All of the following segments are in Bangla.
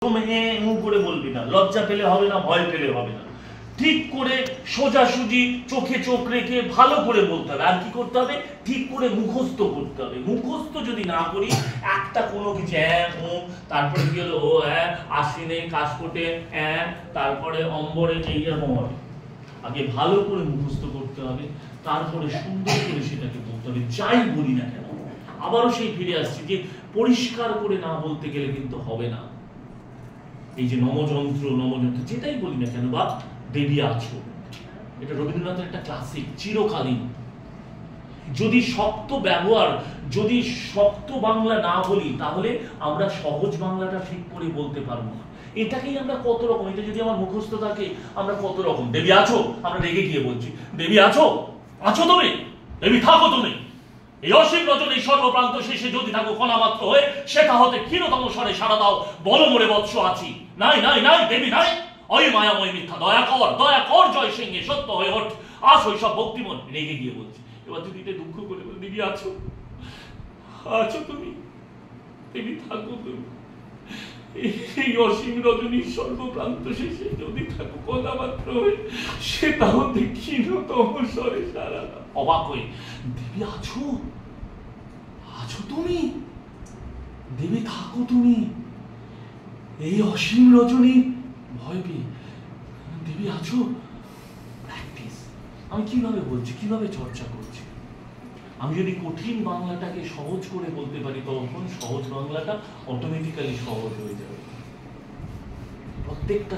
ওরকম করে বলবি না, লজ্জা পেলে হবে না, ভয় পেলে হবে না, ঠিক করে সোজাসুজি চোখে চোখ রেখে ভালো করে বলতে হবে। আর কি করতে হবে? ঠিক করে মুখস্থ করতে হবে। মুখস্থ যদি না করি, একটা কোনো কিছু তারপরে কি হলো, ও আশ্বিনে কাশকোটে তারপরে অম্বরে, এইরকম হবে। আগে ভালো করে মুখস্থ করতে হবে, তারপরে সুন্দর করে সেটাকে বলতে হবে, যাই বলি না কেন। আবারও সেই ফিরে আসছি যে পরিষ্কার করে না বলতে গেলে কিন্তু হবে না। এই যে নমযন্ত্র যেটাই বলি না কেন, বা দেবী আছো, এটা রবীন্দ্রনাথের একটা ক্লাসিক, চিরকালীন। যদি শক্ত ব্যবহার, যদি শক্ত বাংলা না বলি, তাহলে আমরা সহজ বাংলাটা ঠিক করে বলতে পারবো না। এটাকেই আমরা কত রকম, এটা যদি আমার মুখস্থ থাকে, আমরা কত রকম, দেবী আছো, আমরা রেগে গিয়ে বলছি, দেবী আছো, আছো তুমি, দেবী থাকো তুমি, এই অসীম রজনী সর্বপ্রান্ত শেষে যদি থাকো কণা মাত্র হয়ে, সেটা হতে ক্ষীণতম স্বরে সারা দাও, বল মোরে বৎস আছি, নাই নাই নাই দেবী নাই, ওই মায়াময় মিথ্যা, দয়া কর জয় সিংহে সত্য হয়ে ওঠ, আস ওই সব ভক্তিমন। রেগে গিয়ে বলছি। এবার যদি এটা দুঃখ করে বলে, দেবী আছো, আছো তুমি, দেবী থাকো তুমি, এই অসীম রজনীর সর্বপ্রান্ত শেষে যদি থাকো কণা মাত্র হয়ে, সেটা হতে ক্ষীণতম স্বরে সারা দাও। অবাক হয়ে, দেবী আছো, আছো তুমি, দেবী থাকো তুমি, এই অসীম রজনী ভয় পেয়ে, দেবী আছো। প্র্যাকটিস। আমি কিভাবে বলছি, কিভাবে চর্চা করছি। আমি যদি কঠিন বাংলাটাকে সহজ করে বলতে পারি, তখন সহজ বাংলাটা অটোমেটিক্যালি সহজ হয়ে যাবে। প্রত্যেকটা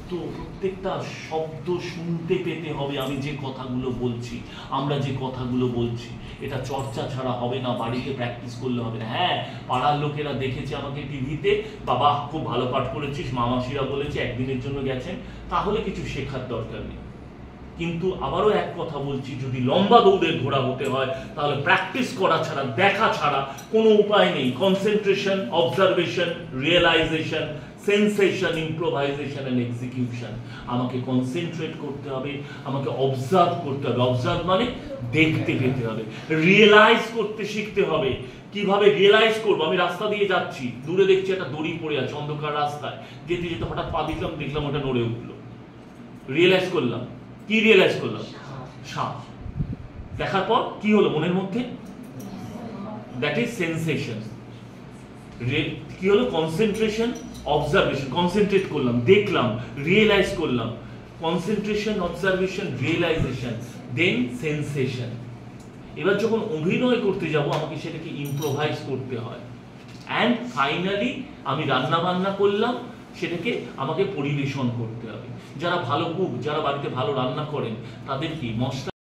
শব্দ শুনতে পেতে হবে। আমি যে কথাগুলো বলছি, আমরা যে কথাগুলো বলছি, এটা চর্চা ছাড়া হবে না, বাড়িতে প্র্যাকটিস করলে হবে না। হ্যাঁ, পাড়ার লোকেরা দেখেছে আমাকে টিভিতে, বাবা খুব ভালো পাঠ করেছিস, মামাসিরা বলেছে, একদিনের জন্য গেছেন, তাহলে কিছু শেখার দরকার নেই। কিন্তু আবারও এক কথা বলছি, যদি লম্বা দৌড়ের ঘোড়া হতে হয়, তাহলে প্র্যাকটিস করা ছাড়া, দেখা ছাড়া কোনো উপায় নেই। Concentration, observation, realisation, sensation, improvisation and execution. আমাকে কনসেন্ট্রেট করতে হবে, আমাকে অবজার্ভ করতে হবে। অবজার্ভ মানে দেখতে পেতে হবে। রিয়েলাইজ করতে শিখতে হবে। কিভাবে রিয়েলাইজ করবো? আমি রাস্তা দিয়ে যাচ্ছি, দূরে দেখছি একটা দড়ি পড়ে আছে অন্ধকার রাস্তায়, যেতে যেতে হঠাৎ পা দিলাম, দেখলাম ওটা নড়ে উঠলো। রিয়েলাইজ করলাম। কি রিয়েলাইজ করলাম? সাপ। দেখার পর কি হলো মনের মধ্যে? That is sensation. কি হলো? Concentration, observation. কনসেন্ট্রেট করলাম, দেখলাম, রিয়েলাইজ করলাম। Concentration, observation, realisation, then sensation. এবার যখন অভিনয় করতে যাব, আমাকে সেটাকে ইম্প্রোভাইজ করতে হয়। অ্যান্ড ফাইনালি আমি রান্না বান্না করলাম, সেটাকে আমাকে পরিবেশন করতে হবে। যারা ভালো কুক, যারা বাড়িতে ভালো রান্না করেন, তাদের কি মশলা